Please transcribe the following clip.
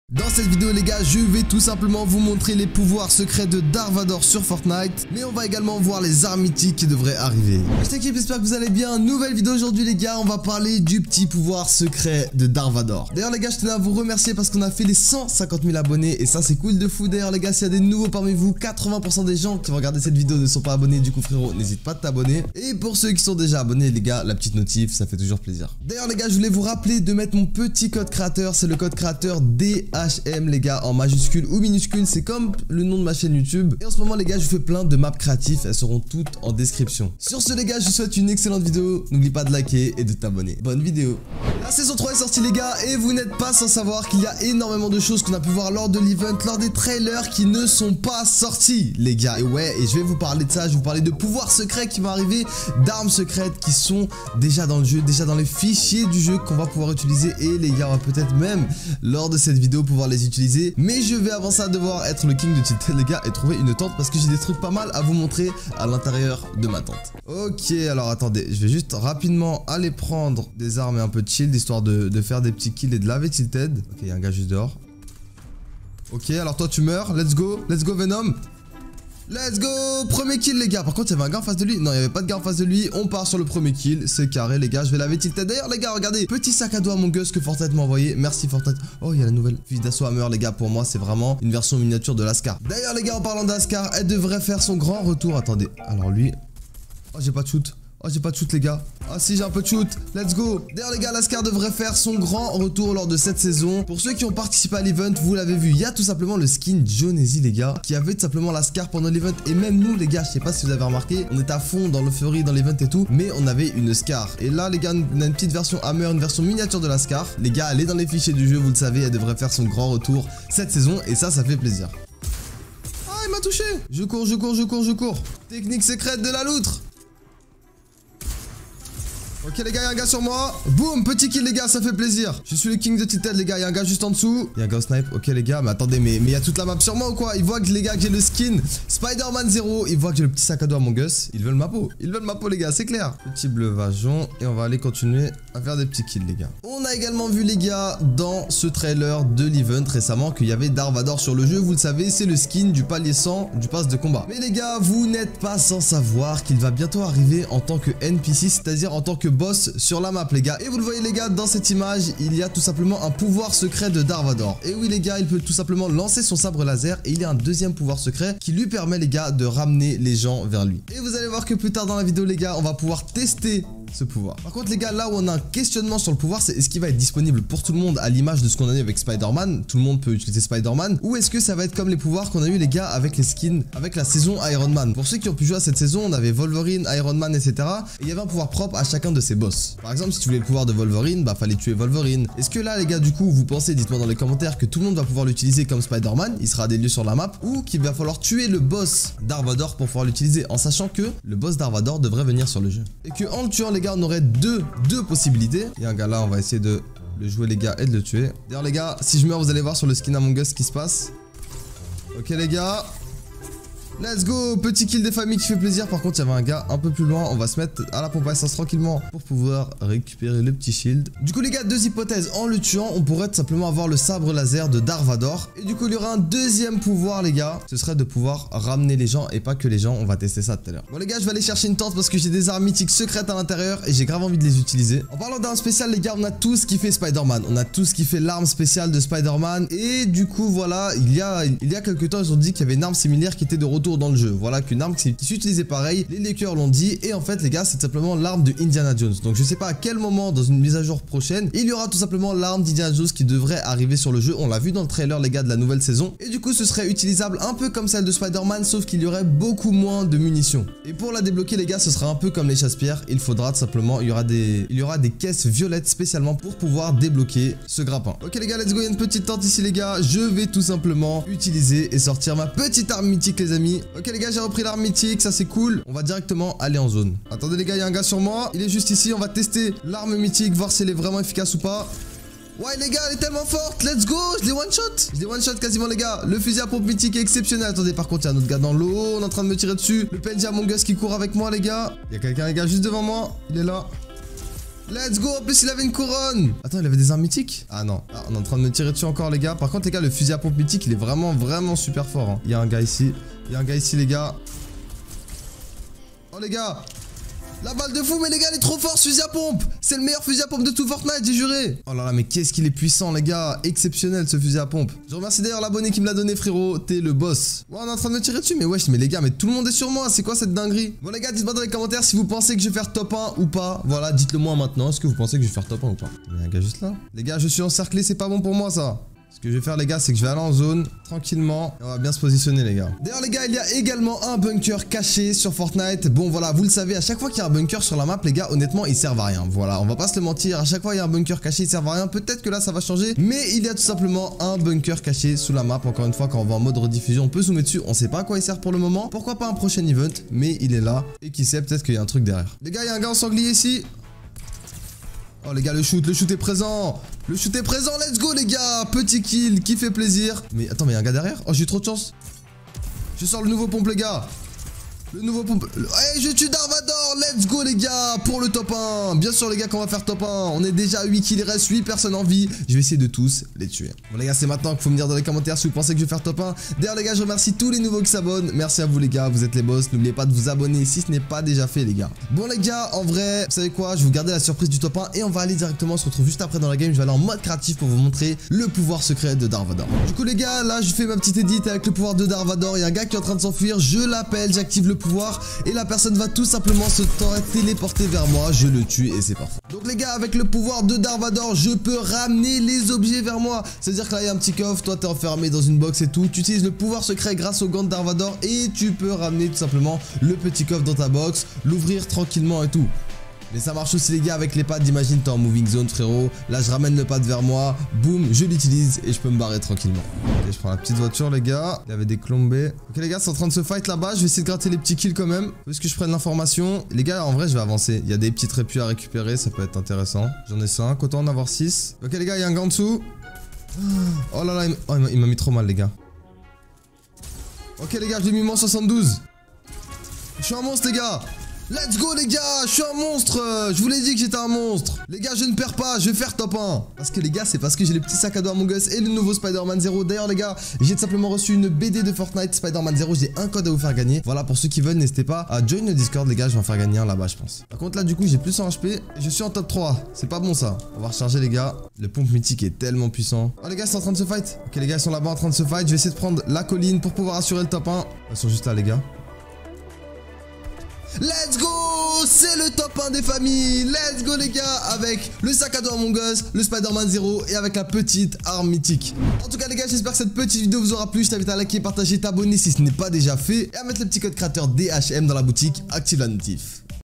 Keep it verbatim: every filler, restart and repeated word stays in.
Dans cette vidéo les gars, je vais tout simplement vous montrer les pouvoirs secrets de Dark Vador sur Fortnite. Mais on va également voir les armes mythiques qui devraient arriver. Cette équipe, j'espère que vous allez bien. Nouvelle vidéo aujourd'hui les gars, on va parler du petit pouvoir secret de Dark Vador. D'ailleurs les gars, je tenais à vous remercier parce qu'on a fait les cent cinquante mille abonnés. Et ça c'est cool de fou. D'ailleurs les gars, s'il y a des nouveaux parmi vous, quatre-vingts pour cent des gens qui vont regarder cette vidéo ne sont pas abonnés. Du coup frérot, n'hésite pas à t'abonner. Et pour ceux qui sont déjà abonnés les gars, la petite notif, ça fait toujours plaisir. D'ailleurs les gars, je voulais vous rappeler de mettre mon petit code créateur. C'est le code créateur D H M les gars, en majuscule ou minuscule, c'est comme le nom de ma chaîne YouTube. Et en ce moment les gars, je fais plein de maps créatifs, elles seront toutes en description. Sur ce les gars, je vous souhaite une excellente vidéo. N'oublie pas de liker et de t'abonner. Bonne vidéo. La saison trois est sortie les gars, et vous n'êtes pas sans savoir qu'il y a énormément de choses qu'on a pu voir lors de l'event, lors des trailers qui ne sont pas sortis les gars. Et ouais, et je vais vous parler de ça, je vais vous parler de pouvoirs secrets qui vont arriver, d'armes secrètes qui sont déjà dans le jeu, déjà dans les fichiers du jeu qu'on va pouvoir utiliser. Et les gars, on va peut-être même lors de cette vidéo pouvoir les utiliser. Mais je vais avant ça devoir être le king de Tilted les gars et trouver une tente parce que j'ai des trucs pas mal à vous montrer à l'intérieur de ma tente. Ok, alors attendez, je vais juste rapidement aller prendre des armes et un peu de shield histoire de, de faire des petits kills et de laver Tilted. Ok, il y a un gars juste dehors. Ok, alors toi tu meurs, let's go, let's go Venom. Let's go! Premier kill les gars. Par contre il y avait un gars en face de lui. Non, il n'y avait pas de gars en face de lui. On part sur le premier kill. C'est carré les gars. Je vais laver Tilted. D'ailleurs les gars, regardez. Petit sac à dos à mon Gus que Fortnite m'a envoyé. Merci Fortnite. Oh, il y a la nouvelle fusil d'assaut Hammer les gars. Pour moi c'est vraiment une version miniature de l'Ascar. D'ailleurs les gars, en parlant d'Ascar, elle devrait faire son grand retour. Attendez. Alors lui. Oh, j'ai pas de shoot. Oh, j'ai pas de shoot les gars. Ah si, j'ai un peu de shoot. Let's go. D'ailleurs les gars, l'Ascar devrait faire son grand retour lors de cette saison. Pour ceux qui ont participé à l'event, vous l'avez vu, il y a tout simplement le skin Jonesy les gars, qui avait tout simplement l'Ascar pendant l'event. Et même nous les gars, je sais pas si vous avez remarqué, on est à fond dans l'euphorie, dans l'event et tout, mais on avait une Scar. Et là les gars, on a une petite version Hammer, une version miniature de l'Ascar. Les gars, elle est dans les fichiers du jeu, vous le savez, elle devrait faire son grand retour cette saison. Et ça, ça fait plaisir. Ah, il m'a touché. Je cours, je cours, je cours, je cours. Technique secrète de la loutre. Ok les gars, il y a un gars sur moi. Boum, petit kill les gars, ça fait plaisir. Je suis le king de Tilted les gars, il y a un gars juste en dessous. Il y a un gars au snipe. Ok les gars, mais attendez, mais il y a toute la map sur moi ou quoi? Ils voient que les gars que j'ai le skin Spider-Man zéro. Ils voient que j'ai le petit sac à dos à mon Gus. Ils veulent ma peau. Ils veulent ma peau les gars, c'est clair. Petit bleuvageon. Et on va aller continuer à faire des petits kills les gars. On a également vu les gars dans ce trailer de l'event récemment qu'il y avait Dark Vador sur le jeu. Vous le savez, c'est le skin du palier cent du pass de combat. Mais les gars, vous n'êtes pas sans savoir qu'il va bientôt arriver en tant que N P C, c'est-à-dire en tant que boss sur la map les gars. Et vous le voyez les gars, dans cette image il y a tout simplement un pouvoir secret de Dark Vador. Et oui les gars, il peut tout simplement lancer son sabre laser. Et il y a un deuxième pouvoir secret qui lui permet les gars de ramener les gens vers lui. Et vous allez voir que plus tard dans la vidéo les gars, on va pouvoir tester ce pouvoir. Par contre les gars, là où on a un questionnement sur le pouvoir, c'est est-ce qu'il va être disponible pour tout le monde à l'image de ce qu'on a eu avec Spider-Man? Tout le monde peut utiliser Spider-Man. Ou est-ce que ça va être comme les pouvoirs qu'on a eu les gars avec les skins, avec la saison Iron Man? Pour ceux qui ont pu jouer à cette saison, on avait Wolverine, Iron Man, et cetera. Et il y avait un pouvoir propre à chacun de ces boss. Par exemple, si tu voulais le pouvoir de Wolverine, bah fallait tuer Wolverine. Est-ce que là les gars, du coup, vous pensez, dites-moi dans les commentaires, que tout le monde va pouvoir l'utiliser comme Spider-Man, il sera des lieux sur la map, ou qu'il va falloir tuer le boss Dark Vador pour pouvoir l'utiliser, en sachant que le boss Dark Vador devrait venir sur le jeu. Et que en le tuant les gars, on aurait deux Deux possibilités. Il y a un gars là, on va essayer de le jouer les gars et de le tuer. D'ailleurs les gars, si je meurs, vous allez voir sur le skin Among Us ce qui se passe. Ok les gars, let's go. Petit kill des familles qui fait plaisir. Par contre il y avait un gars un peu plus loin. On va se mettre à la pompe à essence tranquillement pour pouvoir récupérer le petit shield. Du coup les gars, deux hypothèses. En le tuant, on pourrait tout simplement avoir le sabre laser de Dark Vador. Et du coup il y aura un deuxième pouvoir les gars. Ce serait de pouvoir ramener les gens et pas que les gens. On va tester ça tout à l'heure. Bon les gars, je vais aller chercher une tente parce que j'ai des armes mythiques secrètes à l'intérieur et j'ai grave envie de les utiliser. En parlant d'armes spéciales les gars, on a tout ce qui fait Spider-Man. On a tout ce qui fait l'arme spéciale de Spider-Man. Et du coup voilà, il y a, il y a quelques temps ils ont dit qu'il y avait une arme similaire qui était de retour dans le jeu. Voilà qu'une arme qui s'utilisait pareil. Les leakers l'ont dit. Et en fait les gars, c'est simplement l'arme de Indiana Jones. Donc je sais pas à quel moment dans une mise à jour prochaine il y aura tout simplement l'arme d'Indiana Jones qui devrait arriver sur le jeu. On l'a vu dans le trailer les gars de la nouvelle saison. Et du coup ce serait utilisable un peu comme celle de Spider-Man, sauf qu'il y aurait beaucoup moins de munitions. Et pour la débloquer les gars, ce sera un peu comme les chasse-pierres. Il faudra tout simplement, il y aura des il y aura des caisses violettes spécialement pour pouvoir débloquer ce grappin. Ok les gars, let's go. Il y a une petite tente ici les gars. Je vais tout simplement utiliser et sortir ma petite arme mythique les amis. Ok les gars, j'ai repris l'arme mythique, ça c'est cool. On va directement aller en zone. Attendez les gars, il y a un gars sur moi. Il est juste ici, on va tester l'arme mythique, voir si elle est vraiment efficace ou pas. Ouais les gars, elle est tellement forte, let's go. Je l'ai one shot. Je l'ai one shot quasiment les gars. Le fusil à pompe mythique est exceptionnel. Attendez, par contre il y a un autre gars dans l'eau. On est en train de me tirer dessus. Le P N J Among Us qui court avec moi les gars. Il y a quelqu'un les gars juste devant moi. Il est là. Let's go. En plus, il avait une couronne. Attends, il avait des armes mythiques? Ah non. Ah, on est en train de me tirer dessus encore, les gars. Par contre, les gars, le fusil à pompe mythique, il est vraiment, vraiment super fort. Hein. Il y a un gars ici. Il y a un gars ici, les gars. Oh, les gars. La balle de fou, mais les gars, il est trop fort, ce fusil à pompe. C'est le meilleur fusil à pompe de tout Fortnite, j'ai juré. Oh là là, mais qu'est-ce qu'il est puissant, les gars. Exceptionnel, ce fusil à pompe. Je remercie d'ailleurs l'abonné qui me l'a donné, frérot. T'es le boss. Ouais, on est en train de me tirer dessus, mais wesh, mais les gars, mais tout le monde est sur moi. C'est quoi cette dinguerie? Bon, les gars, dites-moi dans les commentaires si vous pensez que je vais faire top un ou pas. Voilà, dites-le moi maintenant. Est-ce que vous pensez que je vais faire top un ou pas? Il y a un gars juste là. Les gars, je suis encerclé, c'est pas bon pour moi, ça. Ce que je vais faire, les gars, c'est que je vais aller en zone tranquillement et on va bien se positionner, les gars. D'ailleurs, les gars, il y a également un bunker caché sur Fortnite. Bon, voilà, vous le savez, à chaque fois qu'il y a un bunker sur la map, les gars, honnêtement, ils servent à rien. Voilà, on va pas se le mentir. À chaque fois, il y a un bunker caché, ils servent à rien. Peut-être que là, ça va changer, mais il y a tout simplement un bunker caché sous la map. Encore une fois, quand on va en mode rediffusion, on peut zoomer dessus. On sait pas à quoi il sert pour le moment. Pourquoi pas un prochain event, mais il est là. Et qui sait, peut-être qu'il y a un truc derrière. Les gars, il y a un gars en sanglier ici. Oh les gars, le shoot, le shoot est présent. Le shoot est présent, let's go les gars. Petit kill qui fait plaisir. Mais attends, mais il y a un gars derrière. Oh, j'ai eu trop de chance. Je sors le nouveau pompe, les gars. Le nouveau pompe. Hey, je tue Darvador. Let's go les gars pour le top un. Bien sûr les gars qu'on va faire top un. On est déjà à huit kills, il reste huit personnes en vie. Je vais essayer de tous les tuer. Bon les gars, c'est maintenant qu'il faut me dire dans les commentaires si vous pensez que je vais faire top un. D'ailleurs les gars, je remercie tous les nouveaux qui s'abonnent. Merci à vous les gars, vous êtes les boss. N'oubliez pas de vous abonner si ce n'est pas déjà fait les gars. Bon les gars, en vrai, vous savez quoi, je vais vous garder la surprise du top un et on va aller directement, on se retrouve juste après dans la game. Je vais aller en mode créatif pour vous montrer le pouvoir secret de Darvador. Du coup les gars, là je fais ma petite edit avec le pouvoir de Darvador. Il y a un gars qui est en train de s'enfuir, je l'appelle, j'active le pouvoir et la personne va tout simplement se téléporter vers moi, je le tue et c'est parfait. Donc les gars, avec le pouvoir de Darvador, je peux ramener les objets vers moi. C'est-à-dire que là il y a un petit coffre, toi t'es enfermé dans une box et tout, tu utilises le pouvoir secret grâce au gant de Darvador et tu peux ramener tout simplement le petit coffre dans ta box, l'ouvrir tranquillement et tout. Mais ça marche aussi les gars avec les pads, imagine t'es en moving zone frérot, là je ramène le pad vers moi, boum, je l'utilise et je peux me barrer tranquillement. Ok, je prends la petite voiture les gars, il y avait des clombés. Ok les gars, c'est en train de se fight là-bas, je vais essayer de gratter les petits kills quand même, parce que je prenne l'information. Les gars, en vrai je vais avancer, il y a des petites répus à récupérer, ça peut être intéressant. J'en ai cinq, autant en avoir six. Ok les gars, il y a un gars en dessous. Oh là là, il oh, m'a mis trop mal les gars. Ok les gars, je l'ai mis moins soixante-douze. Je suis un monstre les gars. Let's go les gars, je suis un monstre. Je vous l'ai dit que j'étais un monstre. Les gars, je ne perds pas, je vais faire top un. Parce que les gars, c'est parce que j'ai les petits sacs à dos Among Us et le nouveau Spider-Man zéro. D'ailleurs les gars, j'ai tout simplement reçu une B D de Fortnite Spider-Man zéro. J'ai un code à vous faire gagner. Voilà, pour ceux qui veulent, n'hésitez pas à join le Discord les gars, je vais en faire gagner un là-bas je pense. Par contre là du coup, j'ai plus cent H P et je suis en top trois. C'est pas bon ça. On va recharger les gars. Le pompe mythique est tellement puissant. Oh les gars, ils sont en train de se fight. Ok les gars, ils sont là-bas en train de se fight. Je vais essayer de prendre la colline pour pouvoir assurer le top un. Ils sont juste là les gars. Let's go! C'est le top un des familles. Let's go les gars, avec le sac à dos Among Us, le Spider-Man zéro et avec la petite arme mythique. En tout cas les gars, j'espère que cette petite vidéo vous aura plu. Je t'invite à liker, partager, t'abonner si ce n'est pas déjà fait et à mettre le petit code créateur D H M dans la boutique. Active la notif.